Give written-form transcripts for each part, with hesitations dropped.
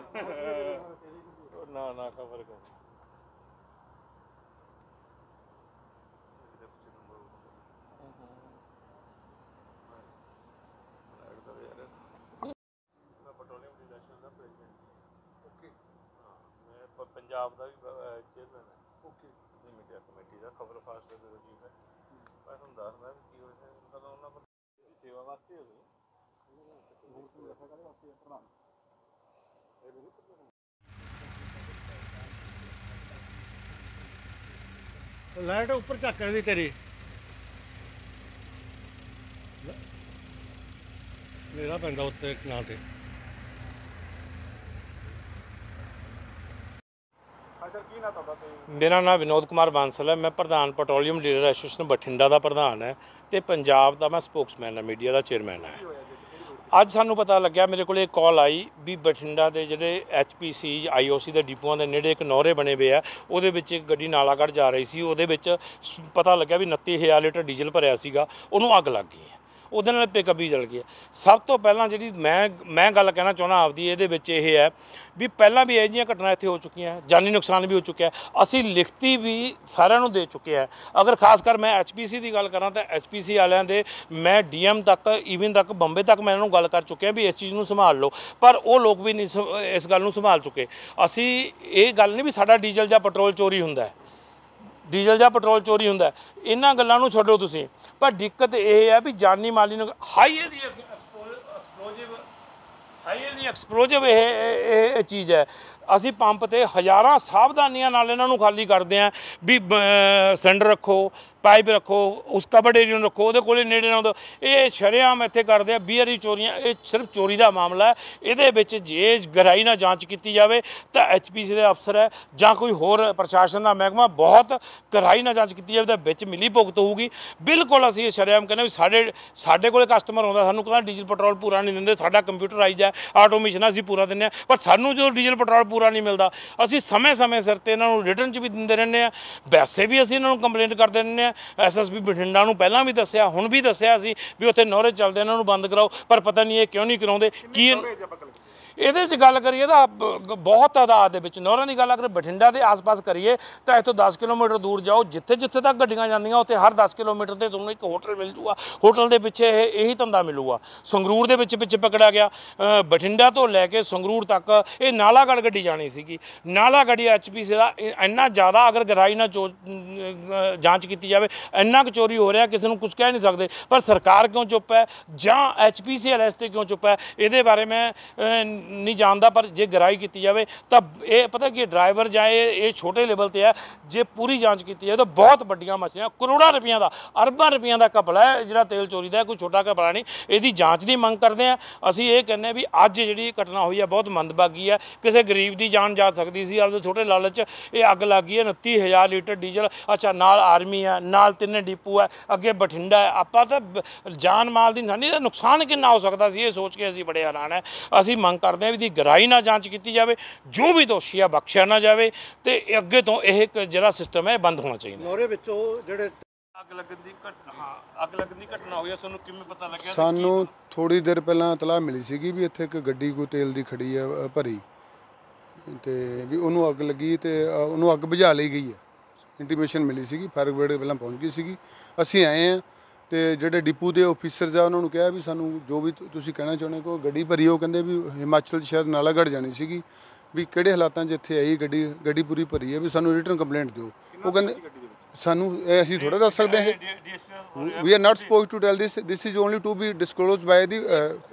ना ना खबर कर पंजाब का भी चेयरमैन है मीडिया कमेटी का खबर फास्ट ब्यूरो चीफ है मैं तुम दसदा भी की होया उन्होंने सेवा वास्ते लाइट उपर झक दी तेरी मेरा पैंदा उत्ते ना ते मेरा नाम विनोद कुमार बांसल है। मैं प्रधान पैट्रोलियम डीलर एसोसीएशन बठिंडा का प्रधान है तो पंजाब का मैं स्पोक्समैन है मीडिया का चेयरमैन है। अज सानू पता लग्या मेरे को एक कॉल आई भी बठिंडा के जोड़े HPC IOC के डिपूआं के नेड़े एक नौरे बने हुए है वो एक गड्डी नालागढ़ जा रही सी वो पता लग्या भी 29,000 लीटर डीजल भरिया सीगा उन्होंने अग लग गई ਉਹਦੇ ਨਾਲ ਪਿਕਅਪ ਵੀ ਜਲ ਗਿਆ। ਸਭ ਤੋਂ ਪਹਿਲਾਂ ਜਿਹੜੀ ਮੈਂ ਗੱਲ ਕਹਿਣਾ ਚਾਹੁੰਦਾ ਆਪਦੀ ਇਹਦੇ ਵਿੱਚ ਇਹ ਹੈ ਵੀ ਪਹਿਲਾਂ ਵੀ ਇਹ ਜਿਹੀਆਂ ਘਟਨਾ ਇੱਥੇ ਹੋ ਚੁੱਕੀਆਂ ਜਾਨੀ ਨੁਕਸਾਨ ਵੀ ਹੋ ਚੁੱਕਿਆ ਅਸੀਂ ਲਿਖਤੀ ਵੀ ਸਾਰਿਆਂ ਨੂੰ ਦੇ ਚੁੱਕੇ ਆ। ਅਗਰ ਖਾਸ ਕਰ ਮੈਂ HPC ਦੀ ਗੱਲ ਕਰਾਂ ਤਾਂ HPC ਵਾਲਿਆਂ ਦੇ ਮੈਂ DM ਤੱਕ ਈਵਨ ਤੱਕ ਬੰਬੇ ਤੱਕ ਮੈਂ ਇਹਨਾਂ ਨੂੰ ਗੱਲ ਕਰ ਚੁੱਕਿਆ ਵੀ ਇਸ ਚੀਜ਼ ਨੂੰ ਸੰਭਾਲ ਲਓ ਪਰ ਉਹ ਲੋਕ ਵੀ ਨਹੀਂ ਇਸ ਗੱਲ ਨੂੰ ਸੰਭਾਲ ਚੁੱਕੇ। ਅਸੀਂ ਇਹ ਗੱਲ ਨਹੀਂ ਵੀ ਸਾਡਾ ਡੀਜ਼ਲ ਜਾਂ ਪੈਟਰੋਲ ਚੋਰੀ ਹੁੰਦਾ ਹੈ ਡੀਜ਼ਲ ਜਾਂ ਪੈਟਰੋਲ ਚੋਰੀ ਹੁੰਦਾ ਇਹਨਾਂ ਗੱਲਾਂ ਨੂੰ ਛੱਡੋ ਤੁਸੀਂ ਪਰ ਦਿੱਕਤ ਇਹ ਹੈ ਵੀ ਜਾਨੀ ਮਾਲੀ ਨੂੰ ਹਾਈਲੀ ਐਕਸਪਲੋਜਿਵ ਇਹ ਚੀਜ਼ ਹੈ। ਅਸੀਂ ਪੰਪ ਤੇ ਹਜ਼ਾਰਾਂ ਸਾਵਧਾਨੀਆਂ ਨਾਲ ਇਹਨਾਂ ਨੂੰ ਖਾਲੀ ਕਰਦੇ ਆਂ ਵੀ ਸਿਲੰਡਰ ਰੱਖੋ पाइप रखो उस कबड़ एरिया रखो वो को नेड़े ना ये शरेआम इत्थे करते हैं 20 चोरियां ये सिर्फ चोरी का मामला है। ये जे गहराई ना जांच की जाए तो HPC के अफसर है जां कोई होर प्रशासन का महकमा बहुत गहराई ना जांच की जाए तो मिली भुगत होगी। बिल्कुल असीं ये शरेआम कहने भी साढ़े को कस्टमर आउंदा सानूं कहंदा डीजल पेट्रोल पूरा नहीं दिंदे साडा कंप्यूटराइज है आटोमेशन असीं पूरा दिंदे आ पर सानूं जो डीजल पेट्रोल पूरा नहीं मिलता असीं समय सिर ते इन्हां नूं रिटर्न च भी दिंदे रहंदे आ वैसे भी असीं इन्हां नूं कंप्लेंट करदे रहंदे आ। SSP बठिंडा नूं पहलां भी दस्सिया हुण भी दस्सिया सी भी उत्थे नौरे चलदे इन्हां नूं बंद कराओ पर पता नहीं ये क्यों नहीं कराउंदे की ਇਹਦੇ ਵਿੱਚ ਗੱਲ ਕਰੀਏ ਤਾਂ ਬਹੁਤ ਤਾਦਾਦ ਦੇ ਵਿੱਚ ਨੌਰਾਂ ਦੀ ਗੱਲ ਅਗਰ ਬਠਿੰਡਾ ਦੇ ਆਸ-ਪਾਸ ਕਰੀਏ ਤਾਂ ਇੱਥੋਂ 10 ਕਿਲੋਮੀਟਰ ਦੂਰ ਜਾਓ ਜਿੱਥੇ ਤੱਕ ਗੱਡੀਆਂ ਜਾਂਦੀਆਂ ਉੱਥੇ ਹਰ 10 ਕਿਲੋਮੀਟਰ ਤੇ ਤੁਹਾਨੂੰ ਇੱਕ ਹੋਟਲ ਮਿਲ ਜੂਗਾ ਹੋਟਲ ਦੇ ਪਿੱਛੇ ਇਹੀ ਧੰਦਾ ਮਿਲੂਗਾ। ਸੰਗਰੂਰ ਦੇ ਵਿੱਚ ਪਕੜਿਆ ਗਿਆ ਬਠਿੰਡਾ ਤੋਂ ਲੈ ਕੇ ਸੰਗਰੂਰ ਤੱਕ ਇਹ ਨਾਲਾਗੜ੍ਹ ਗੱਡੀ ਜਾਣੀ ਸੀਗੀ ਨਾਲਾ ਗੱਡੀ HPC ਦਾ ਇੰਨਾ ਜ਼ਿਆਦਾ ਅਗਰ ਗਹਿਰਾਈ ਨਾਲ ਜਾਂਚ ਕੀਤੀ ਜਾਵੇ ਇੰਨਾ ਕੁ ਚੋਰੀ ਹੋ ਰਿਹਾ ਕਿਸੇ ਨੂੰ ਕੁਝ ਕਹਿ ਨਹੀਂ ਸਕਦੇ ਪਰ ਸਰਕਾਰ ਕਿਉਂ ਚੁੱਪ ਹੈ ਜਾਂ HPC ਵਾਲੇ ਇਸ 'ਤੇ ਕਿਉਂ ਚੁੱਪ ਹੈ ਇਹਦੇ ਬਾਰੇ ਮੈਂ नहीं जानता पर जे गहराई की जाए तो ये पता कि ड्राइवर जाए ये छोटे लेवल पर है जे पूरी जांच की जाए तो बहुत वड्डियां मछलियां करोड़ों रुपया का अरबां रुपया का घपला है जो तेल चोरी का कोई छोटा घपला नहीं। इसकी जांच की मंग करते हैं असीं ये कहने भी अज जी घटना हुई है बहुत मंदभागी है किसी गरीब की जान जा सकती सी आपके छोटे लालच ये अग लग गई है 29,000 लीटर डीजल अच्छा नाल आर्मी है नाल 3 डिपू है अगे बठिंडा है आपा तो जान माल की निशानी नुकसान कितना हो सकता सी ये सोच के असीं बड़े हैरान है। असीं मंग करते हैं भी गहराई ना जांच की जाए जो भी दोषी है बख्शिया ना जाए तो अगे तो यह जो सिस्टम है बंद होना चाहिए। अग लगन की घटना हुई है किवें पता लग्या सानू थोड़ी देर पहला इतलाह मिली सी भी इत्थे एक गड्डी कोई तेल की खड़ी है भरी तो भी उन्होंने अग लगी तो उन्होंने अग बुझा ली गई है इंटीमेशन मिली सी फायर ब्रिगेड पहला पहुँच गई सी असीं आए हैं तो जोड़े डिपू के ऑफिसरस है उन्होंने कहा भी सानू जो भी तुसीं कहना चाहुंदे को गड्डी भरी वो कहते भी हिमाचल शायद नालागढ़ जानी सी भी किहड़े हालातां 'च इत्थे आई गड्डी पूरी भरी है भी सानू रिटर्न कंप्लेंट दिओ वो कहंदे सानू असीं थोड़ा दस सकते हैं we are not suppose to tell this is only to be disclose by the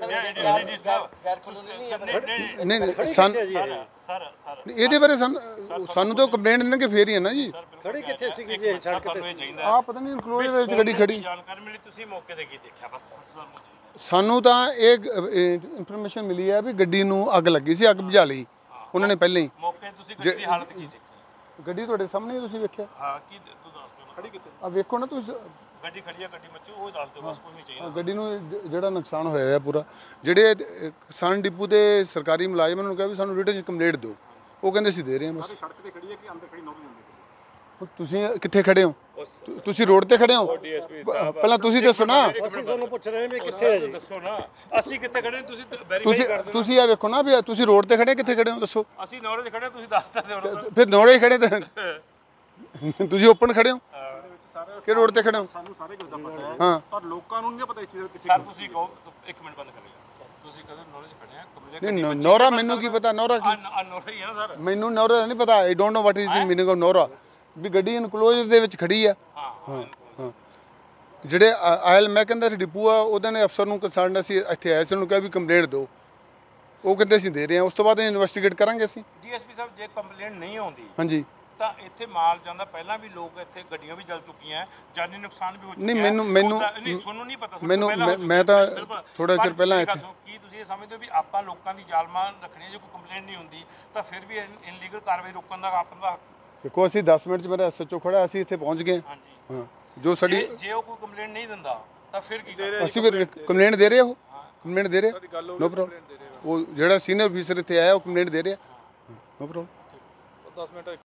ਇਹਦੇ ਬਾਰੇ ਸਾਨੂੰ ਤਾਂ ਕੰਪਲੇਂਟ ਦੇਣਗੇ ਫੇਰ ਹੀ ਹੈ ਨਾ ਜੀ ਖੜੀ ਕਿੱਥੇ ਸੀਗੀ ਜੀ ਸੜਕ ਤੇ ਆ ਪਤਾ ਨਹੀਂ ਇਨਕਲੋਜ਼ ਵਿੱਚ ਗੱਡੀ ਖੜੀ ਜਾਣਕਾਰੀ ਮਿਲੀ ਤੁਸੀਂ ਮੌਕੇ ਤੇ ਕੀ ਦੇਖਿਆ ਬਸ ਸਾਨੂੰ ਤਾਂ ਇਹ ਇਨਫੋਰਮੇਸ਼ਨ ਮਿਲੀ ਹੈ ਵੀ ਗੱਡੀ ਨੂੰ ਅੱਗ ਲੱਗੀ ਸੀ ਅੱਗ ਬੁਝਾ ਲਈ ਉਹਨਾਂ ਨੇ ਪਹਿਲਾਂ ਹੀ ਮੌਕੇ ਤੁਸੀਂ ਗੱਡੀ ਦੀ ਹਾਲਤ ਕੀ ਦੇਖੀ ਗੱਡੀ ਤੁਹਾਡੇ ਸਾਹਮਣੇ ਤੁਸੀਂ ਵੇਖਿਆ ਹਾਂ ਕੀ ਤੂੰ ਦੱਸ ਦਿਓ ਖੜੀ ਕਿੱਥੇ ਆ ਵੇਖੋ ਨਾ ਤੁਸੀਂ ਗੱਡੀ ਖੜੀ ਆ ਗੱਡੀ ਮੱਚੂ ਉਹ ਦੱਸ ਦਿਓ ਬਸ ਕੁਝ ਨਹੀਂ ਚਾਹੀਦਾ ਗੱਡੀ ਨੂੰ ਜਿਹੜਾ ਨੁਕਸਾਨ ਹੋਇਆ ਹੈ ਪੂਰਾ ਜਿਹੜੇ ਕਿਸਾਨ ਡਿਪੂ ਦੇ ਸਰਕਾਰੀ ਮੁਲਾਜ਼ਮਾਂ ਨੂੰ ਕਿਹਾ ਵੀ ਸਾਨੂੰ ਰਿਟਨ ਕੰਪਲੀਟ ਦਿਓ ਉਹ ਕਹਿੰਦੇ ਅਸੀਂ ਦੇ ਰਹੇ ਹਾਂ ਬਸ ਸੜਕ ਤੇ ਖੜੀ ਹੈ ਕਿ ਅੰਦਰ ਖੜੀ ਨੌਕਰੀ ਹੁੰਦੀ ਤੁਸੀਂ ਕਿੱਥੇ ਖੜੇ ਹੋ ਤੁਸੀਂ ਰੋਡ ਤੇ ਖੜੇ ਹੋ ਪਹਿਲਾਂ ਤੁਸੀਂ ਦੱਸੋ ਨਾ ਅਸੀਂ ਤੁਹਾਨੂੰ ਪੁੱਛ ਰਹੇ ਹਾਂ ਵੀ ਕਿੱਥੇ ਹੈ ਜੀ ਦੱਸੋ ਨਾ ਅਸੀਂ ਕਿੱਥੇ ਖੜੇ ਤੁਸੀਂ ਵੈਰੀਫਾਈ ਤੁਸੀਂ ਕਰ ਦਿਓ ਤੁਸੀਂ ਇਹ ਵੇਖੋ ਨਾ ਵੀ ਤੁਸੀਂ ਰੋਡ ਤੇ ਖੜੇ ਕਿੱਥੇ ਖੜੇ ਹੋ ਦੱਸੋ ਅਸੀਂ ਨੌਰੇਜ ਖੜੇ ਤੁਸੀਂ ਦੱਸ ਦਿਓ ਹੁਣ ਫਿਰ ਨੋੜੇ ਖੜੇ ਤੇ ਤੁਸੀਂ ਓਪਨ ਖੜੇ ਹੋ ਕਿ ਰੋਡ ਤੇ ਖੜੇ ਹੋ ਸਾਨੂੰ ਸਾਰੇ ਕੁਝ ਦਾ ਪਤਾ ਹੈ ਹਾਂ ਪਰ ਲੋਕਾਂ ਨੂੰ ਨਹੀਂ ਪਤਾ ਇਸ ਚੀਜ਼ ਦਾ ਕਿਸੇ ਸਰ ਤੁਸੀਂ ਕਹੋ ਇੱਕ ਮਿੰਟ ਬੰਦ ਕਰਿਓ ਤੁਸੀਂ ਕਹੋ ਨੌਰੇਜ ਖੜੇ ਆ ਕੰਪਲੀਟ ਨਹੀਂ ਨੋਰਾ ਮੈਨੂੰ ਕੀ ਪਤਾ ਨੋਰਾ ਕੀ ਨੌਰੇਜ ਹੀ ਹੈ ਨਾ ਸਰ ਮੈਨੂੰ ਨੋਰਾ ਨਹੀਂ ਪਤਾ I don't know what is the meaning of ਨੋਰਾ ਵੀ ਗੱਡੀ ਇਨਕਲੋਜ਼ਰ ਦੇ ਵਿੱਚ ਖੜੀ ਆ ਹਾਂ ਹਾਂ ਜਿਹੜੇ ਆਇਲ ਮੈਂ ਕਹਿੰਦਾ ਸੀ ਡਿਪੂ ਆ ਉਹਦੇ ਨੇ ਅਫਸਰ ਨੂੰ ਕੰਸਰਨ ਅਸੀਂ ਇੱਥੇ ਆਏ ਸੀ ਉਹਨੂੰ ਕਿਹਾ ਵੀ ਕੰਪਲੇਂਟ ਦਿਓ ਉਹ ਕਹਿੰਦੇ ਅਸੀਂ ਦੇ ਰਹੇ ਹਾਂ ਉਸ ਤੋਂ ਬਾਅਦ ਇਨਵੈਸਟੀਗੇਟ ਕਰਾਂਗੇ ਅਸੀਂ ਡੀਐਸਪੀ ਸਾਹਿਬ ਜੇ ਕੰਪਲੇਂਟ ਨਹੀਂ ਆਉਂਦੀ ਹਾਂਜੀ ਤਾਂ ਇੱਥੇ ਮਾਲ ਜਾਂਦਾ ਪਹਿਲਾਂ ਵੀ ਲੋਕ ਇੱਥੇ ਗੱਡੀਆਂ ਵੀ ਜਲ ਚੁੱਕੀਆਂ ਜਾਨੀ ਨੁਕਸਾਨ ਵੀ ਹੋ ਚੁੱਕਿਆ ਨਹੀਂ ਮੈਨੂੰ ਨਹੀਂ ਤੁਹਾਨੂੰ ਨਹੀਂ ਪਤਾ ਮੈਨੂੰ ਮੈਂ ਤਾਂ ਥੋੜਾ ਚਿਰ ਪਹਿਲਾਂ ਇੱਥੇ ਕੀ ਤੁਸੀਂ ਇਹ ਸਮਝਦੇ ਹੋ ਵੀ ਆਪਾਂ ਲੋਕਾਂ ਦੀ ਜਾਲਮਾਂ ਰੱਖਣੀ ਜੇ ਕੋਈ ਕੰਪਲੇਂਟ ਨਹੀਂ ਹੁੰਦੀ ਤਾਂ ਫਿਰ ਵੀ ਇਨਲੀਗਲ ਕਾਰਵਾਈ ਰੋਕਣ ਦਾ ਆਪਣਾ ਦਾ ਹੱਕ ਦੇਖੋ ਅਸੀਂ 10 ਮਿੰਟ 'ਚ ਮੇਰਾ ਐਸਐਚਓ ਖੜਾ ਅਸੀਂ ਇੱਥੇ ਪਹੁੰਚ ਗਏ ਹਾਂਜੀ ਹਾਂ ਜੋ ਸਾਡੀ ਜੇ ਉਹ ਕੋਈ ਕੰਪਲੇਂਟ ਨਹੀਂ ਦਿੰਦਾ ਤਾਂ ਫਿਰ ਕੀ ਅਸੀਂ ਫਿਰ ਕੰਪਲੇਂਟ ਦੇ ਰਹੇ ਹੋ ਕੰਪਲੇਂਟ ਦੇ ਰਹੇ ਨੋ ਪ੍ਰੋਬਲਮ ਉਹ ਜਿਹੜਾ ਸੀਨੀਅਰ ਅਫੀਸਰ ਇੱਥੇ ਆਇਆ ਉਹ ਕੰਪਲੇਂਟ ਦੇ ਰਿਹਾ ਨੋ ਪ੍ਰੋਬਲਮ 10 ਮਿੰਟ